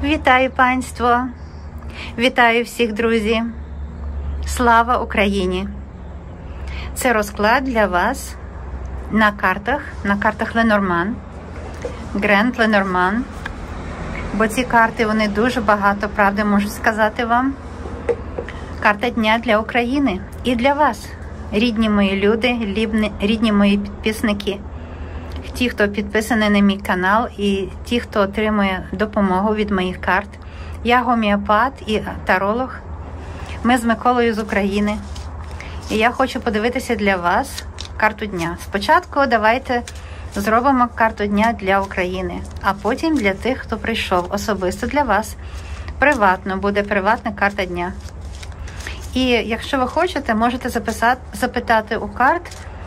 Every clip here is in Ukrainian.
Вітаю панство! Вітаю всіх, друзі! Слава Україні! Це розклад для вас на картах Ленорман, Гранд Ленорман. Бо ці карти, вони дуже багато правди можуть сказати вам. Карта дня для України і для вас, рідні мої люди, рідні мої підписники. Ті, хто підписаний на мій канал і ті, хто отримує допомогу від моїх карт. Я гомеопат і таролог. Ми з Миколою з України. І я хочу подивитися для вас карту дня. Спочатку давайте зробимо карту дня для України, а потім для тих, хто прийшов особисто для вас. Приватно, буде приватна карта дня. І якщо ви хочете, можете запитати у карт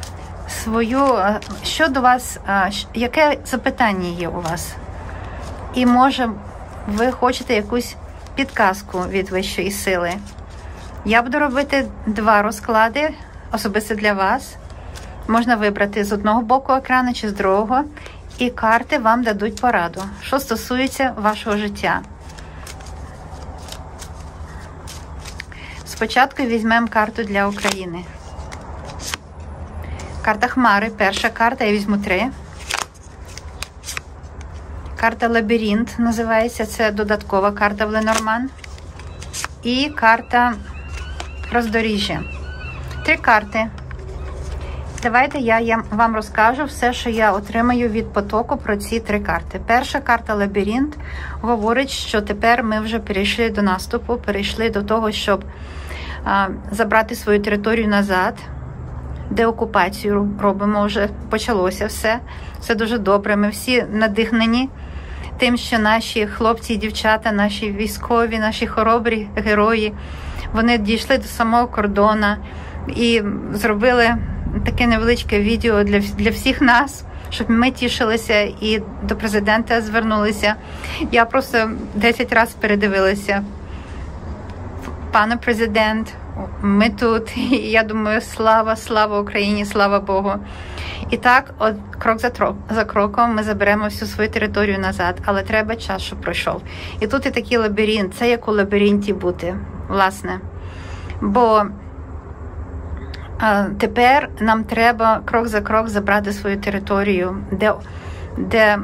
що до вас, яке запитання є у вас. І може ви хочете якусь підказку від вищої сили. Я буду робити 2 розклади особисто для вас. Можна вибрати з одного боку екрану чи з другого. І карти вам дадуть пораду, що стосується вашого життя. Спочатку візьмемо карту для України. Карта Хмари, перша карта, я візьму 3. Карта Лабіринт називається, це додаткова карта в Ленорман. І карта Роздоріжжя. 3 карти. Давайте я вам розкажу все, що я отримаю від потоку про ці 3 карти. Перша карта Лабіринт говорить, що тепер ми вже перейшли до наступу, перейшли до того, щоб забрати свою територію назад. Деокупацію робимо, вже почалося все. Все дуже добре. Ми всі надихнені тим, що наші хлопці і дівчата, наші військові, наші хоробрі герої, вони дійшли до самого кордону і зробили таке невеличке відео для всіх нас, щоб ми тішилися і до президента звернулися. Я просто 10 разів передивилася. Пане президент, ми тут, і я думаю, слава Україні, слава Богу. І так, крок за кроком ми заберемо всю свою територію назад, але треба час, щоб пройшов. І тут і такий лабіринт, це як у лабіринті бути, власне. Бо тепер нам треба крок за крок забрати свою територію, де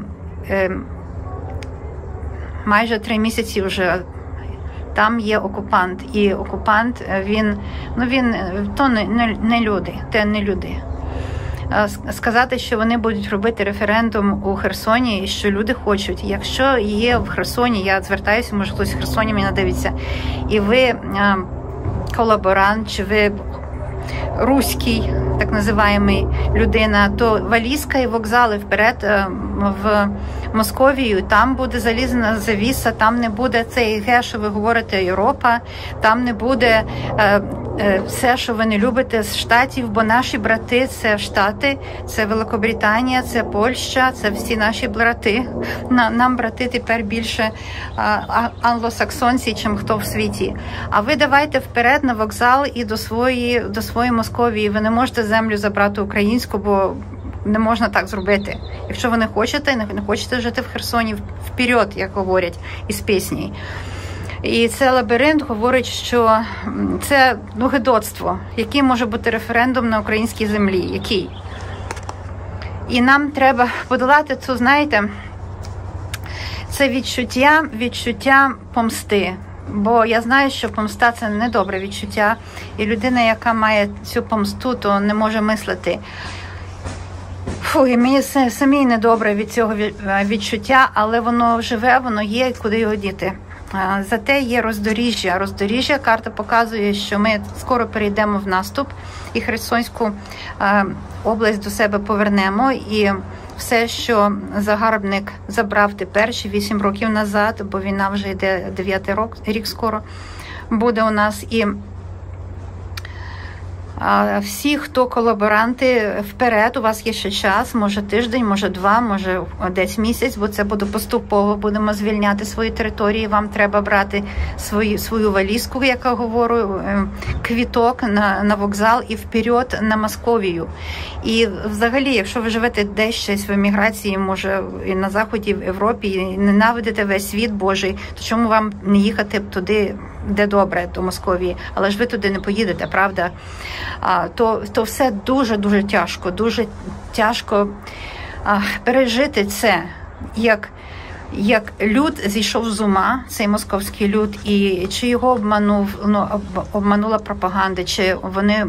майже 3 місяці вже там є окупант. І окупант, він то не люди. Сказати, що вони будуть робити референдум у Херсоні, і що люди хочуть. Якщо є в Херсоні, я звертаюся, може хтось в Херсоні мене дивиться, і ви колаборант, чи ви руський, так називаємий людина, то валізка і вокзали вперед в Московію, там буде залізна завіса, там не буде цей що ви говорите, Європа, там не буде все, що ви не любите з Штатів, бо наші брати – це Штати, це Великобританія, це Польща, це всі наші брати. Нам брати тепер більше англосаксонці, чим хто в світі. А ви давайте вперед на вокзал і до своєї Московії. Ви не можете землю забрати українську, бо не можна так зробити. Якщо ви не хочете жити в Херсоні, вперед, як говорять із пісні. І це лабіринт говорить, що це гидоцтво. Який може бути референдум на українській землі? Який? І нам треба подолати цю, знаєте, це відчуття помсти. Бо я знаю, що помста – це недобре відчуття. І людина, яка має цю помсту, то не може мислити. І мені самій недобре від цього відчуття, але воно живе, воно є, куди його діти. Зате є роздоріжжя. Роздоріжжя, карта показує, що ми скоро перейдемо в наступ і Херсонську область до себе повернемо. І все, що загарбник забрав тепер, ще 8 років назад, бо війна вже йде 9-й рік скоро буде у нас. І Всі, хто колаборанти, вперед, у вас є ще час, може тиждень, може 2, може десь місяць, бо це буде поступово, будемо звільняти свої території, вам треба брати свою валізку, як я говорю, квіток на вокзал і вперед на Московію. І взагалі, якщо ви живете десь щось в еміграції, може і на Заході, в Європі, і ненавидите весь світ Божий, то чому вам не їхати туди, де добре, до Московії? Але ж ви туди не поїдете, правда? То все дуже тяжко пережити це, як люд зійшов з ума, цей московський люд, і чи його обманула пропаганда, чи вони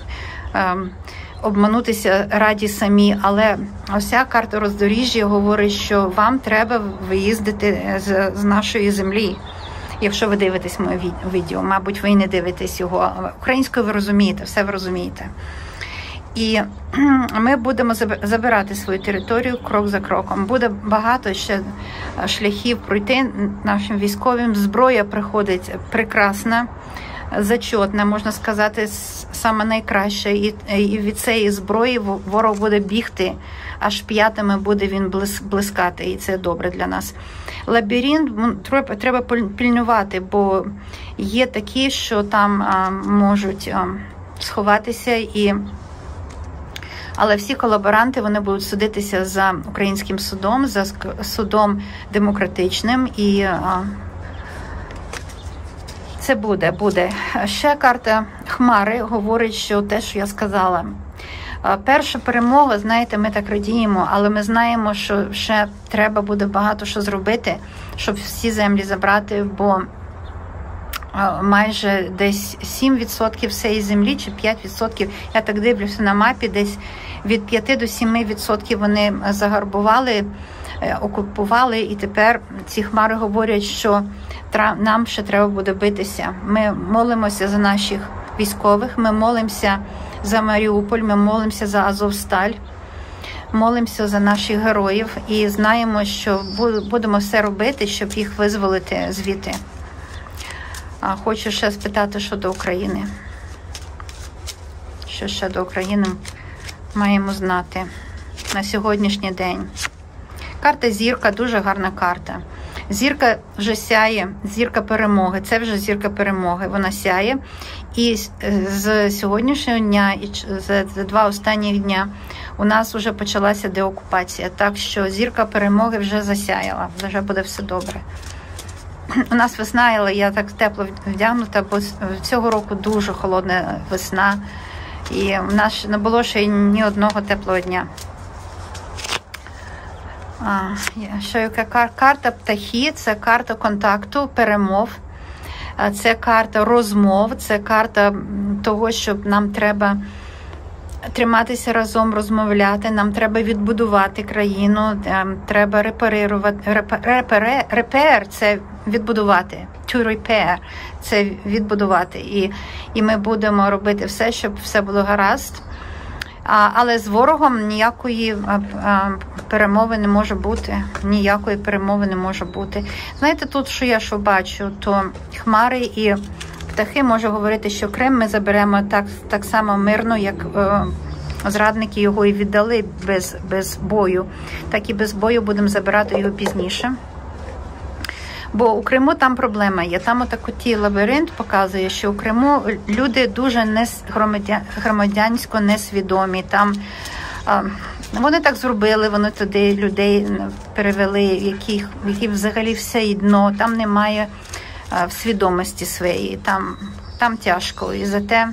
обманутися раді самі, але ося карта роздоріжжя говорить, що вам треба виїздити з нашої землі. Якщо ви дивитесь моє відео, мабуть, ви і не дивитесь його. Українською ви розумієте, все ви розумієте. І ми будемо забирати свою територію крок за кроком. Буде багато ще шляхів пройти нашим військовим. Зброя приходить прекрасна, зачетна, можна сказати, саме найкраща. І від цієї зброї ворог буде бігти, аж п'ятами буде він блискати. І це добре для нас. Лабіринт треба пильнувати, бо є такі, що там можуть сховатися, але всі колаборанти, вони будуть судитися за українським судом, за судом демократичним, і це буде. Ще карта Хмари говорить, що те, що я сказала. Перша перемога, знаєте, ми так радіємо, але ми знаємо, що ще треба буде багато що зробити, щоб всі землі забрати, бо майже десь 7% всієї землі, чи 5%, я так дивлюся на мапі, десь від 5 до 7% вони загарбували, окупували, і тепер ці хмари говорять, що нам ще треба буде битися. Ми молимося за наших військових, ми молимося за Маріуполь, ми молимося за Азовсталь, молимося за наших героїв і знаємо, що будемо все робити, щоб їх визволити звідти. Хочу ще спитати щодо України. Що ще до України маємо знати на сьогоднішній день? Карта Зірка, дуже гарна карта. Зірка вже сяє, зірка перемоги. Це вже зірка перемоги. Вона сяє. І з сьогоднішнього дня, і за 2 останніх дня, у нас вже почалася деокупація. Так що зірка перемоги вже засяяла. Вже буде все добре. У нас весна, але я так тепло вдягнута, бо цього року дуже холодна весна. І в нас не було ще ні одного теплого дня. Ще яка карта птахи, це карта контакту, перемов, це карта розмов, це карта того, що нам треба триматися разом, розмовляти, нам треба відбудувати країну, треба репер, це відбудувати, to repair, це відбудувати. І ми будемо робити все, щоб все було гаразд. Але з ворогом ніякої перемови не може бути. Ніякої перемови не може бути. Знаєте, тут, що я бачу, то хмари і птахи можуть говорити, що Крим ми заберемо так само мирно, як зрадники його і віддали без бою. Так і без бою будемо забирати його пізніше. Бо у Криму там проблема є. Там отакий лабіринт показує, що у Криму люди дуже громадянсько несвідомі. Там вони так зробили, вони туди людей перевели, які взагалі все одно, там немає свідомості своєї, там тяжко. І зате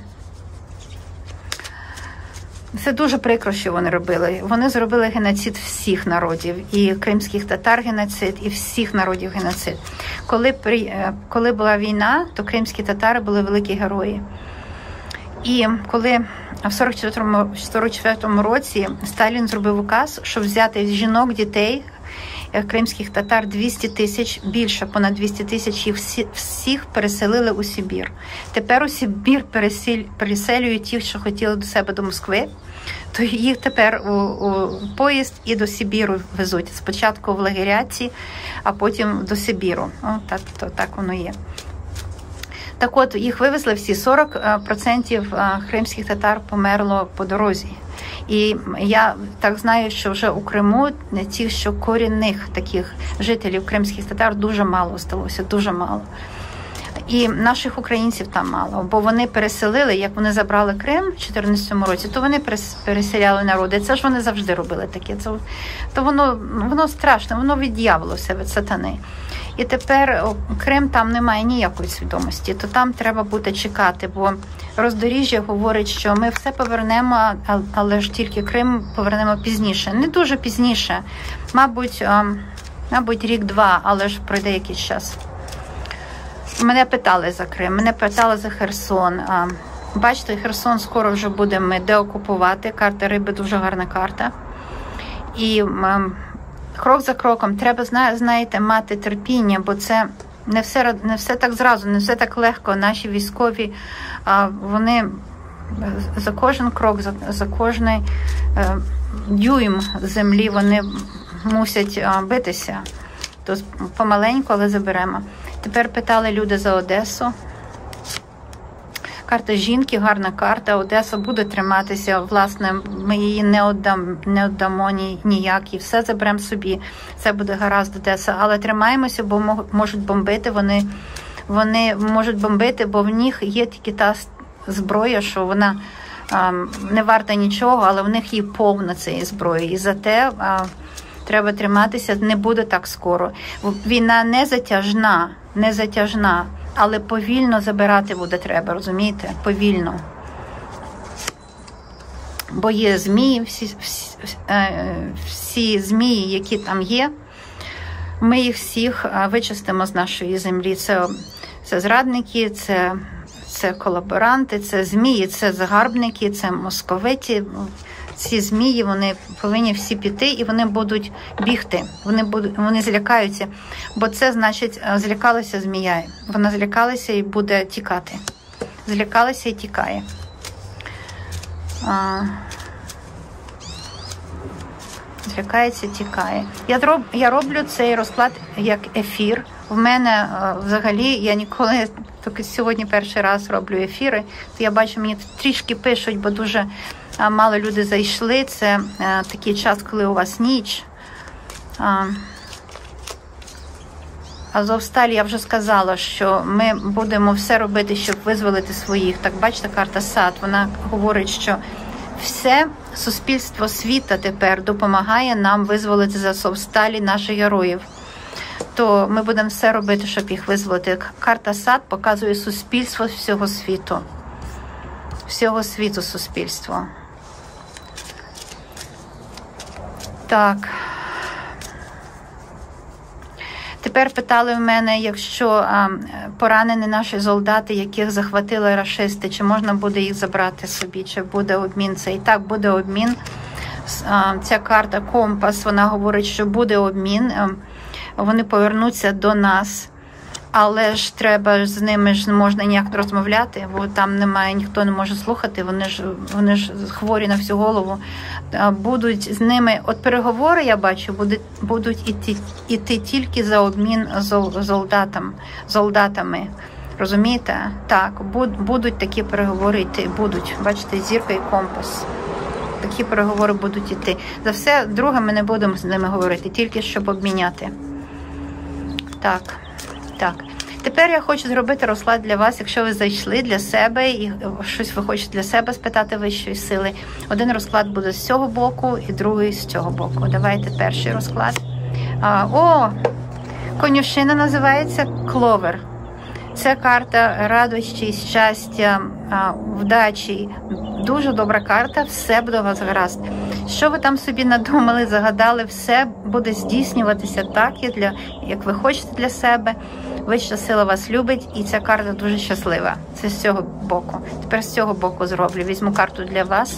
це дуже прикро, що вони робили. Вони зробили геноцид всіх народів. І кримських татар геноцид, і всіх народів геноцид. Коли була війна, то кримські татари були великі герої. І коли в 44-му році Сталін зробив указ, щоб взяти жінок, дітей, кримських татар 200 тисяч, більше, понад 200 тисяч, їх всіх переселили у Сибір. Тепер у Сибір переселюють ті, що хотіли до себе до Москви, то їх тепер у поїзд і до Сибіру везуть. Спочатку в лагеряці, а потім до Сибіру. Так воно є. Так от, їх вивезли всі, 40% кримських татар померло по дорозі. І я так знаю, що вже у Криму тих, що корінних таких жителів кримських татар дуже мало сталося, дуже мало. І наших українців там мало, бо вони переселили, як вони забрали Крим в 2014 році, то вони переселяли народи. Це ж вони завжди робили таке. То воно страшно, воно від дьявола все, від сатани. І тепер Крим, там немає ніякої свідомості, то там треба буде чекати, бо роздоріжжя говорить, що ми все повернемо, але ж тільки Крим повернемо пізніше. Не дуже пізніше, мабуть рік-два, але ж пройде якийсь час. Мене питали за Крим, мене питали за Херсон. Бачите, Херсон скоро вже будемо деокупувати. Карта риби дуже гарна карта. І крок за кроком треба, знаєте, мати терпіння, бо це не все так зразу, не все так легко. Наші військові, вони за кожен крок, за кожний дюйм землі вони мусять битися. То помаленьку, але заберемо. Тепер питали люди за Одесу. Карта жінки, гарна карта. Одеса буде триматися. Власне, ми її не віддамо ніяк. І все заберемо собі. Це буде гаразд, Одеса. Але тримаємося, бо можуть бомбити. Вони можуть бомбити, бо в них є тільки та зброя, що вона не варта нічого, але в них є повна цієї зброї. І зате треба триматися, не буде так скоро. Війна не затяжна, але повільно забирати буде треба, розумієте? Повільно. Бо є змії, всі змії, які там є, ми їх всіх вичистимо з нашої землі. Це зрадники, це колаборанти, це змії, це загарбники, це московиті. Ці змії, вони повинні всі піти, і вони будуть бігти. Вони злякаються, бо це значить, злякалася змія. Вона злякалася і буде тікати. Злякалася і тікає. Злякається, тікає. Я роблю цей розклад як ефір. В мене взагалі, я ніколи, тільки сьогодні перший раз роблю ефіри, то я бачу, мені трішки пишуть, бо дуже мало люди зайшли. Це такий час, коли у вас ніч. Азовсталь, я вже сказала, що ми будемо все робити, щоб визволити своїх. Так, бачите, карта Сад, вона говорить, що все суспільство світа тепер допомагає нам визволити з Азовсталі наших героїв. То ми будемо все робити, щоб їх визволити. Карта Сад показує суспільство всього світу. Всього світу суспільство. Так. Тепер питали в мене, якщо поранені наші солдати, яких захватили рашисти, чи можна буде їх забрати собі, чи буде обмін. Це і так буде обмін. Ця карта Компас, вона говорить, що буде обмін. Вони повернуться до нас. Але ж треба з ними ж не можна ніяк розмовляти, бо там немає, ніхто не може слухати, вони ж хворі на всю голову. Будуть з ними, от переговори, я бачу, будуть іти тільки за обмін солдатами. Розумієте? Так, будуть такі переговори йти, будуть. Бачите, зірка і компас. Такі переговори будуть іти. За все друге ми не будемо з ними говорити, тільки щоб обміняти. Так. Так, тепер я хочу зробити розклад для вас, якщо ви зайшли для себе і щось ви хочете для себе спитати вищої сили. Один розклад буде з цього боку і другий з цього боку. Давайте перший розклад. Конюшина називається Кловер. Це карта радості, щастя, вдачі. Дуже добра карта, все буде у вас гаразд. Що ви там собі надумали, загадали, все буде здійснюватися так, як ви хочете для себе. Вища сила вас любить, і ця карта дуже щаслива. Це з цього боку. Тепер з цього боку зроблю. Візьму карту для вас.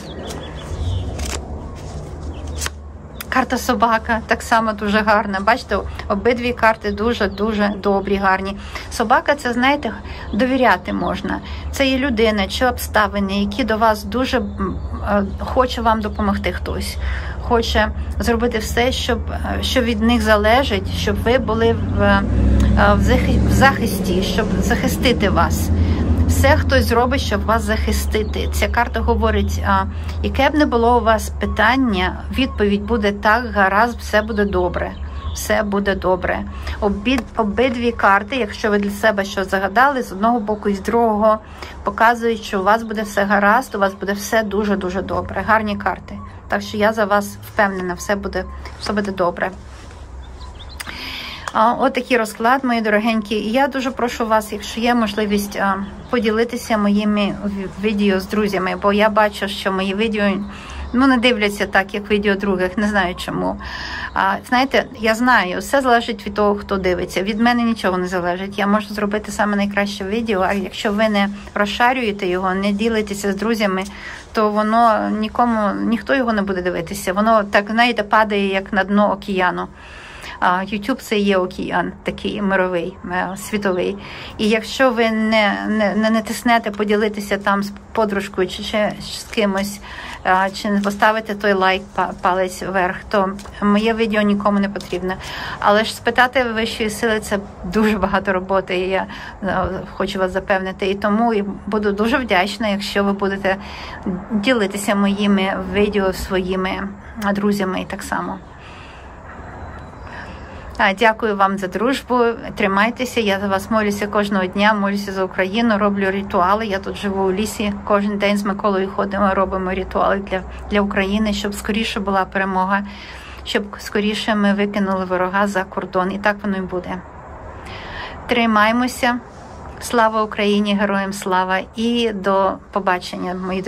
Карта собака так само дуже гарна. Бачите, обидві карти дуже-дуже добрі, гарні. Собака, це, знаєте, довіряти можна. Це є людина чи обставини, які до вас дуже хоче вам допомогти хтось. Хоче зробити все, що від них залежить, щоб ви були в захисті, щоб захистити вас. Все хтось зробить, щоб вас захистити. Ця карта говорить, яке б не було у вас питання, відповідь буде так, гаразд, все буде добре. Все буде добре. Обидві карти, якщо ви для себе щось загадали, з одного боку і з другого, показують, що у вас буде все гаразд, у вас буде все дуже-дуже добре. Гарні карти. Так що я за вас впевнена, все буде добре. От такий розклад, мої дорогенькі. І я дуже прошу вас, якщо є можливість, поділитися моїми відео з друзями, бо я бачу, що мої відео не дивляться так, як відео других, не знаю чому. Знаєте, я знаю, все залежить від того, хто дивиться. Від мене нічого не залежить. Я можу зробити саме найкраще відео, а якщо ви не розшарюєте його, не ділитеся з друзями, то воно ніхто його не буде дивитися. Воно, так, знаєте, падає, як на дно океану. YouTube – це є океан, такий мировий, світовий. І якщо ви не тиснете поділитися там з подружкою чи ще з кимось, чи не поставите той лайк, палець вверх, то моє відео нікому не потрібно. Але ж спитати вищої сили – це дуже багато роботи, і я хочу вас запевнити. І тому буду дуже вдячна, якщо ви будете ділитися моїми відео своїми друзями і так само. Дякую вам за дружбу, тримайтеся, я за вас молюся кожного дня, молюся за Україну, роблю ритуали, я тут живу у лісі, кожен день з Миколою ходимо, робимо ритуали для України, щоб скоріше була перемога, щоб скоріше ми викинули ворога за кордон, і так воно і буде. Тримаймося, слава Україні, героям слава, і до побачення, мої друзі.